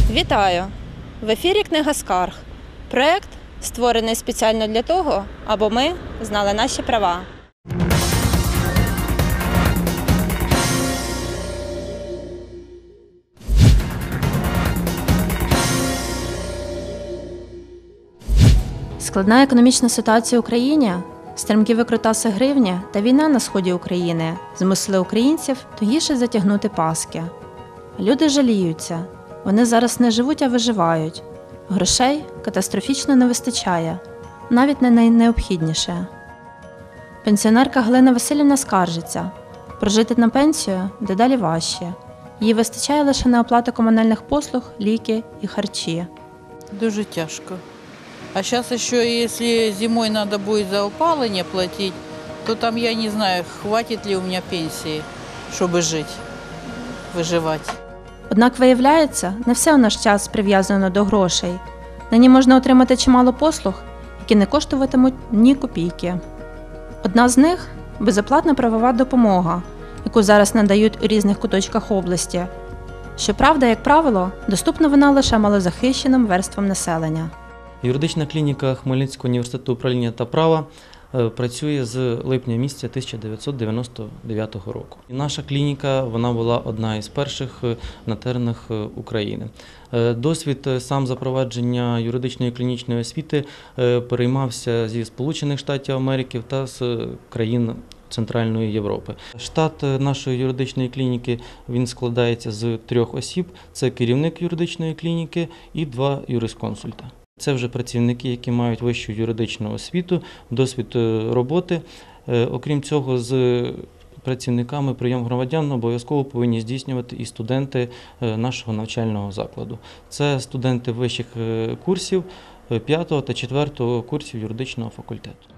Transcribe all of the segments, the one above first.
Вітаю! В ефірі «Книга скарг». Проєкт, створений спеціально для того, аби ми знали наші права. Складна економічна ситуація в Україні, стрімкі викрутаси гривні та війна на сході України змусили українців тугіше затягнути паски. Люди жаліються. Вони зараз не живуть, а виживають. Грошей катастрофічно не вистачає, навіть на найнеобхідніше. Пенсіонерка Галина Василівна скаржиться. Прожити на пенсію дедалі важче. Їй вистачає лише на оплату комунальних послуг, ліки і харчі. Дуже тяжко. А сейчас еще, если зимой надо будет за опалення платить, то там я не знаю, хватит ли у меня пенсии, чтобы жить, выживать. Однак виявляється, не все у наш час прив'язано до грошей. Нині можна отримати чимало послуг, які не коштуватимуть ні копійки. Одна з них – безоплатна правова допомога, яку зараз надають у різних куточках області. Щоправда, як правило, доступна вона лише малозахищеним верствам населення. Юридична клініка Хмельницького університету управління та права працює з липня місяця 1999 року. І наша клініка вона була одна із перших на теренах України. Досвід сам запровадження юридичної клінічної освіти переймався зі Сполучених Штатів Америки та з країн Центральної Європи. Штат нашої юридичної клініки він складається з 3 осіб. Це керівник юридичної клініки і 2 юрисконсульта. Це вже працівники, які мають вищу юридичну освіту, досвід роботи. Окрім цього, з працівниками прийом громадян обов'язково повинні здійснювати і студенти нашого навчального закладу. Це студенти вищих курсів 5 та 4 курсів юридичного факультету.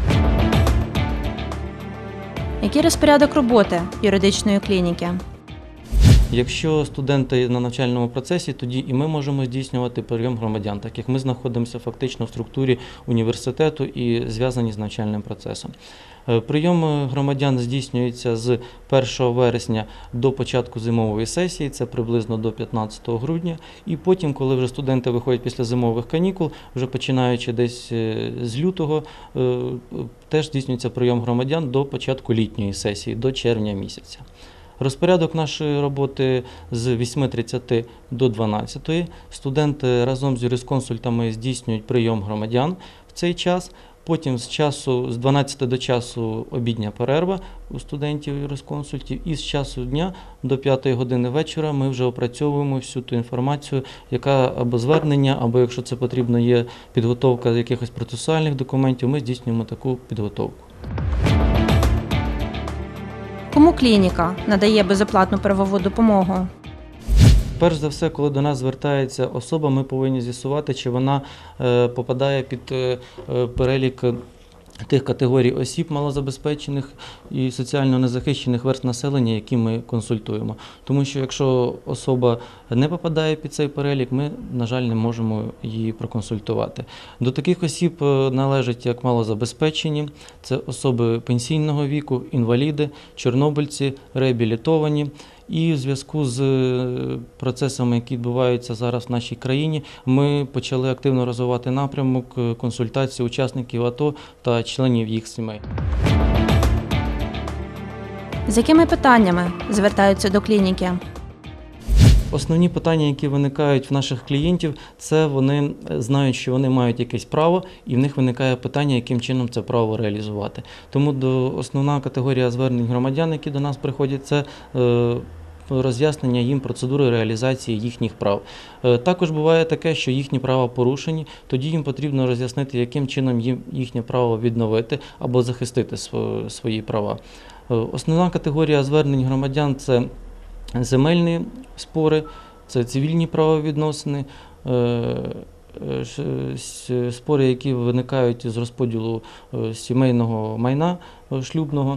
Який розпорядок роботи юридичної клініки? Якщо студенти на навчальному процесі, тоді і ми можемо здійснювати прийом громадян, так як ми знаходимося фактично в структурі університету і зв'язані з навчальним процесом. Прийом громадян здійснюється з 1 вересня до початку зимової сесії, це приблизно до 15 грудня, і потім, коли вже студенти виходять після зимових канікул, вже починаючи десь з лютого, теж здійснюється прийом громадян до початку літньої сесії, до червня місяця. Розпорядок нашої роботи з 8:30 до 12:00. Студенти разом з юрисконсультами здійснюють прийом громадян в цей час. Потім з 12 до часу обідня перерва у студентів і юрисконсультів. І з часу дня до 5 години вечора ми вже опрацьовуємо всю ту інформацію, яка або звернення, або якщо це потрібно є підготовка якихось процесуальних документів, ми здійснюємо таку підготовку. Кому клініка надає безоплатну правову допомогу? Перш за все, коли до нас звертається особа, ми повинні з'ясувати, чи вона попадає під перелік тих категорій осіб малозабезпечених і соціально незахищених верств населення, які ми консультуємо. Тому що якщо особа не попадає під цей перелік, ми, на жаль, не можемо її проконсультувати. До таких осіб належать як малозабезпечені, це особи пенсійного віку, інваліди, чорнобильці, реабілітовані. І в зв'язку з процесами, які відбуваються зараз в нашій країні, ми почали активно розвивати напрямок консультації учасників АТО та членів їх сімей. З якими питаннями звертаються до клініки? Основні питання, які виникають в наших клієнтів, це вони знають, що вони мають якесь право, і в них виникає питання, яким чином це право реалізувати. Тому основна категорія звернень громадян, які до нас приходять, це роз'яснення їм процедури реалізації їхніх прав. Також буває таке, що їхні права порушені, тоді їм потрібно роз'яснити, яким чином їм їхнє право відновити або захистити свої права. Основна категорія звернень громадян – це земельні спори, це цивільні правовідносини, спори, які виникають з розподілу сімейного майна шлюбного.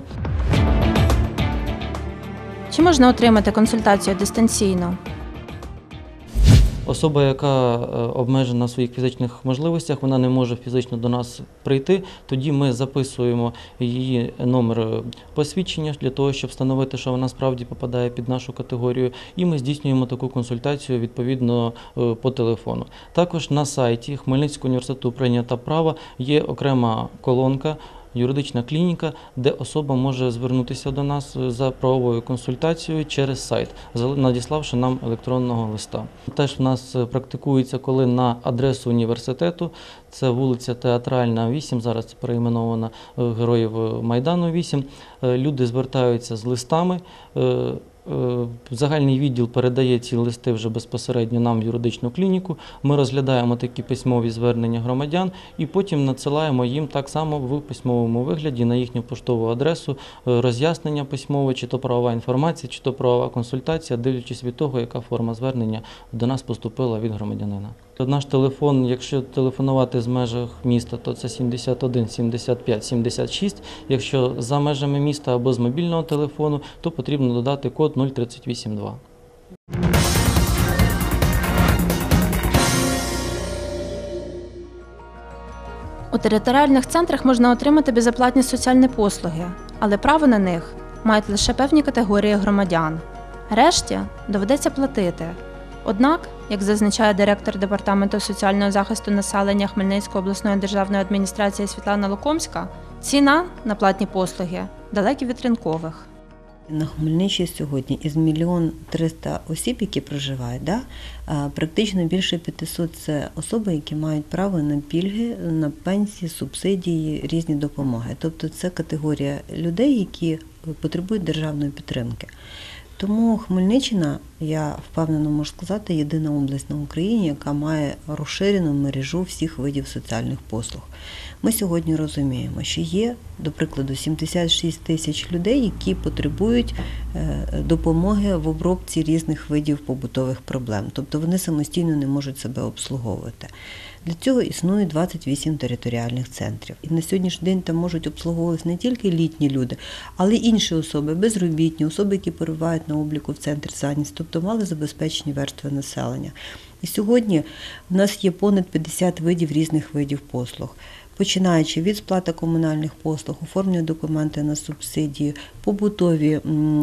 Чи можна отримати консультацію дистанційно? Особа, яка обмежена в своїх фізичних можливостях, вона не може фізично до нас прийти, тоді ми записуємо її номер посвідчення для того, щоб встановити, що вона справді попадає під нашу категорію, і ми здійснюємо таку консультацію відповідно по телефону. Також на сайті Хмельницького університету прийнято право є окрема колонка юридична клініка, де особа може звернутися до нас за правовою консультацією через сайт, надіславши нам електронного листа. Теж в нас практикується, коли на адресу університету, це вулиця Театральна, 8, зараз це перейменована Героїв Майдану, 8, люди звертаються з листами. Загальний відділ передає ці листи вже безпосередньо нам в юридичну клініку. Ми розглядаємо такі письмові звернення громадян і потім надсилаємо їм так само в письмовому вигляді на їхню поштову адресу роз'яснення письмове, чи то правова інформація, чи то правова консультація, дивлячись від того, яка форма звернення до нас поступила від громадянина. Наш телефон, якщо телефонувати з межах міста, то це 71 75 76. Якщо за межами міста або з мобільного телефону, то потрібно додати код 0382. У територіальних центрах можна отримати безоплатні соціальні послуги, але право на них мають лише певні категорії громадян. Решті доведеться платити. Однак, як зазначає директор Департаменту соціального захисту населення Хмельницької обласної державної адміністрації Світлана Лукомська, ціна на платні послуги далекі від ринкових. На Хмельниччині сьогодні із 1 300 000 осіб, які проживають, практично більше 500 – це особи, які мають право на пільги, на пенсії, субсидії, різні допомоги. Тобто це категорія людей, які потребують державної підтримки. Тому Хмельниччина, я впевнено можу сказати, єдина область на Україні, яка має розширену мережу всіх видів соціальних послуг. Ми сьогодні розуміємо, що є, до прикладу, 76 тисяч людей, які потребують допомоги в обробці різних видів побутових проблем. Тобто вони самостійно не можуть себе обслуговувати. Для цього існує 28 територіальних центрів. І на сьогоднішній день там можуть обслуговуватися не тільки літні люди, але й інші особи, безробітні, особи, які перебувають на обліку в центрі зайнятості, тобто малозабезпечені верстви населення. І сьогодні в нас є понад 50 видів різних видів послуг. Починаючи від сплати комунальних послуг, оформлення документи на субсидії, побутові,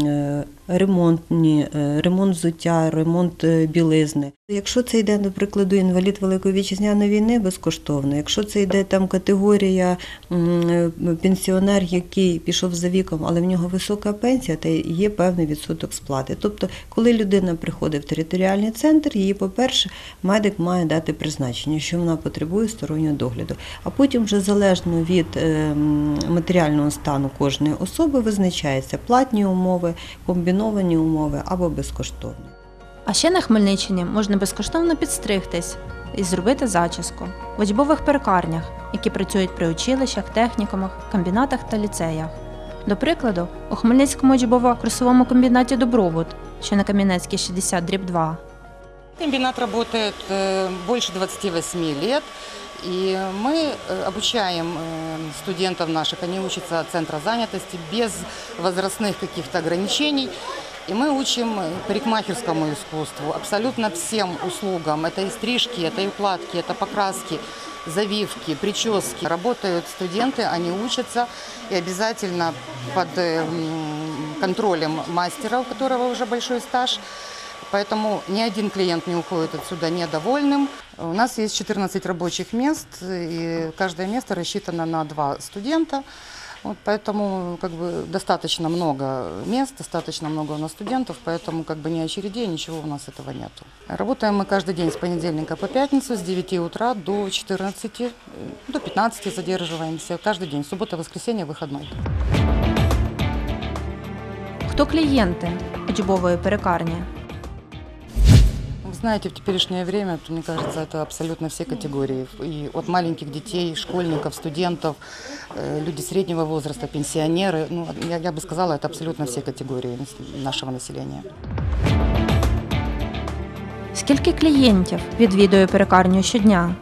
ремонт взуття, ремонт білизни. Якщо це йде, до прикладу, інвалід Великої Вітчизняної війни, безкоштовно. Якщо це йде там категорія пенсіонер, який пішов за віком, але в нього висока пенсія, то є певний відсоток сплати. Тобто, коли людина приходить в територіальний центр, її, по-перше, медик має дати призначення, що вона потребує стороннього догляду. А потім вже залежно від матеріального стану кожної особи визначаються платні умови, комбіновані умови або безкоштовні. А ще на Хмельниччині можна безкоштовно підстригтись і зробити зачіску в учбових перукарнях, які працюють при училищах, технікумах, комбінатах та ліцеях. До прикладу, у Хмельницькому учбово-курсовому комбінаті «Добробут», що на Кам'янецькій 60/2. Комбинат работает больше 28 лет, и мы обучаем студентов наших, они учатся от центра занятости без возрастных каких-то ограничений. И мы учим парикмахерскому искусству, абсолютно всем услугам. Это и стрижки, это и укладки, это покраски, завивки, прически. Работают студенты, они учатся и обязательно под контролем мастера, у которого уже большой стаж. Поэтому ни один клиент не уходит отсюда недовольным. У нас есть 14 рабочих мест, и каждое место рассчитано на 2 студента. Вот поэтому достаточно много мест, достаточно много у нас студентов, поэтому ни очередей, ничего у нас этого нету. Работаем мы каждый день с понедельника по пятницу, с 9 утра до 14, до 15 задерживаемся. Каждый день, суббота, воскресенье, выходной. Хто клієнти учбової перукарні? Знаете, в теперешнее время, мне кажется, это абсолютно все категории. И от маленьких детей, школьников, студентов, люди среднего возраста, пенсионеры. Я бы сказала, это абсолютно все категории нашего населения. Скільки клієнтів відвідує перукарню щодня?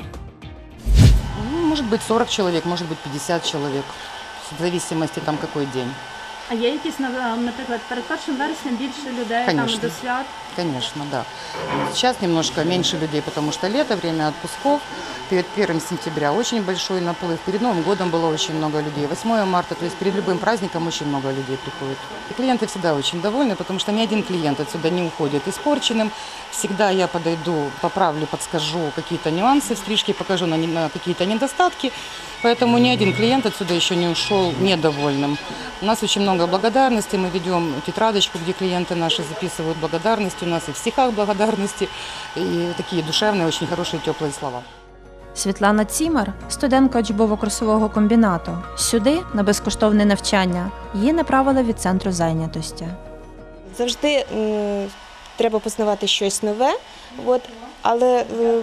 Может быть 40 человек, может быть 50 человек, в зависимости какой день. А є якісь, наприклад, перед 1 вересня більше людей там Конечно. до свят? Конечно, да. Сейчас немножко меньше людей, потому что лето, время отпусков. Перед 1 сентября очень большой наплыв. Перед Новым годом было очень много людей. 8 марта, то есть перед любым праздником очень много людей приходит. И клиенты всегда очень довольны, потому что ни один клиент отсюда не уходит испорченным. Всегда я подойду, поправлю, подскажу какие-то нюансы в стрижке, покажу на какие-то недостатки. Поэтому ни один клиент отсюда еще не ушел недовольным. У нас очень много благодарности. Мы ведем тетрадочку, где клиенты наши записывают благодарности. У нас и в стихах благодарности, и такие душевные, очень хорошие, теплые слова. Світлана Цімер – студентка учбово-курсового комбінату. Сюди, на безкоштовне навчання, її направили від центру зайнятості. Завжди треба познавати щось нове, але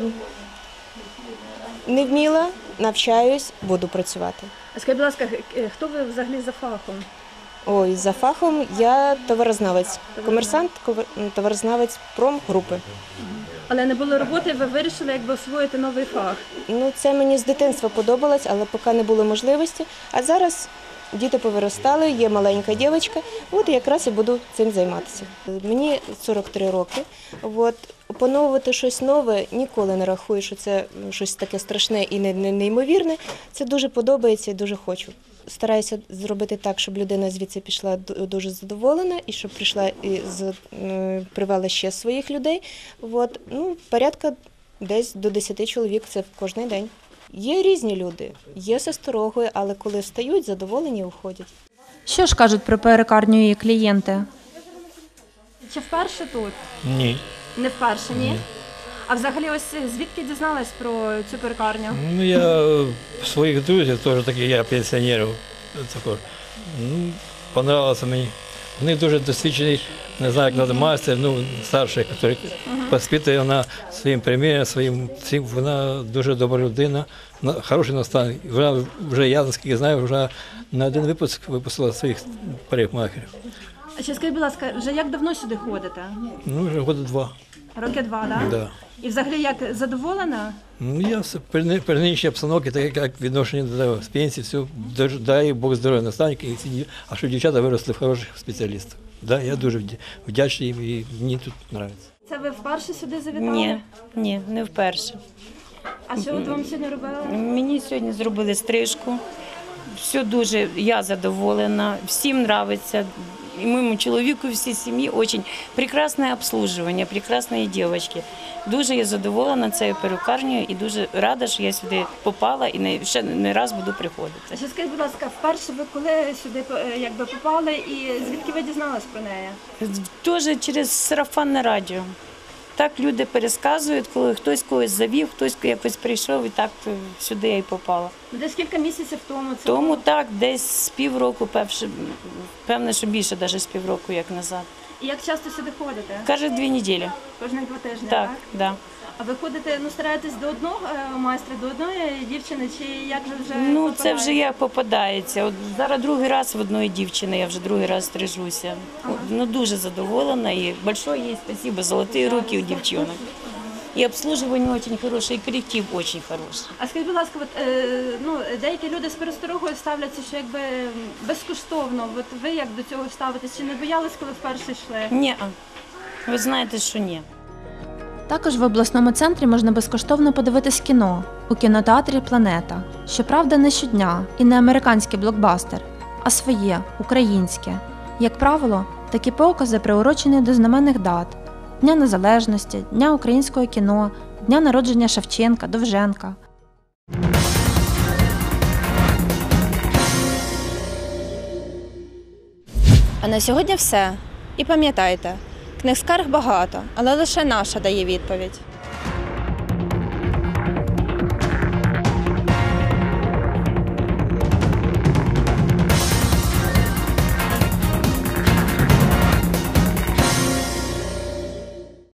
не вміла, навчаюсь, буду працювати. Скажіть, будь ласка, хто ви взагалі за фахом? Ой, за фахом я товарознавець, комерсант, товарознавець промгрупи. Але не було роботи, ви вирішили якби освоїти новий фах. Це мені з дитинства подобалось, але поки не було можливості. А зараз діти повиростали, є маленька дівчинка, якраз і буду цим займатися. Мені 43 роки. Опановувати щось нове ніколи не рахую, що це щось таке страшне і неймовірне. Це дуже подобається і дуже хочу. Стараюся зробити так, щоб людина звідси пішла дуже задоволена і щоб прийшла і привела ще своїх людей. Порядка десь до 10 чоловік – це кожен день. Є різні люди, є з осторогою, але коли встають, задоволені уходять. Що ж кажуть про перукарню її клієнти? Чи вперше тут? Ні. Не вперше, ні? А взагалі ось звідки дізналась про цю перукарню? Я своїх друзів теж такі, я пенсіонерів також. Понравилося мені. Вони дуже досвідчений, не знаю, як треба, майстер, старший, який воспитує вона своїм приміром, вона дуже добра людина, хороший наставник. Вона вже, я наскільки знаю, вже на один випуск випустила своїх парикмахерів. А ще скажіть, будь ласка, вже як давно сюди ходите? Вже роки 2. Роки 2, так? Да. І взагалі як задоволена? Я при нинішній обстановці, так як відношення до пенсії, все, дай Бог здоров'я наставники, а що дівчата виросли в хороших спеціалістів. Да, я дуже вдячний їм і мені тут подобається. Це ви вперше сюди завітали? Ні, не вперше. А що от вам сьогодні робили? Мені сьогодні зробили стрижку. Все дуже, я задоволена, всім подобається. И моему человеку, всей семьи очень прекрасное обслуживание, прекрасные девочки. Дуже я задоволена цією перукарнею і дуже рада, що я сюди попала і ще не раз буду приходити. А ще скажіть, будь ласка, вперше ви коли сюди попали і звідки ви дізналась про неї? Теж через сарафанне радіо. Так люди пересказують, коли хтось когось завів, хтось якось прийшов і так сюди я й попала. Десь кілька місяців тому це Тому було? так, десь з півроку, певне, що більше навіть з півроку, як назад. І як часто сюди ходите? Каже, 2 неділі. Кожних 2 тижні, Так, да. А ви ходите, стараєтесь до одного майстра, до одної дівчини, чи як ви вже Це попадаєте? вже як попадається. От зараз другий раз в одної дівчини, я вже другий раз стрижуся. Дуже задоволена і большое їй спасибо, золоті руки у дівчинок. І обслуживання дуже хороше, і колектив дуже хороший. А скажіть, будь ласка, деякі люди з пересторогою ставляться, що якби безкоштовно. Ви як до цього ставитесь? Чи не боялись, коли вперше йшли? Ні, ви знаєте, що ні. Також в обласному центрі можна безкоштовно подивитись кіно у кінотеатрі «Планета». Щоправда, не щодня і не американський блокбастер, а своє, українське. Як правило, такі покази приурочені до знаменних дат – Дня Незалежності, Дня українського кіно, Дня народження Шевченка, Довженка. А на сьогодні все. І пам'ятайте, книг скарг багато, але лише наша дає відповідь.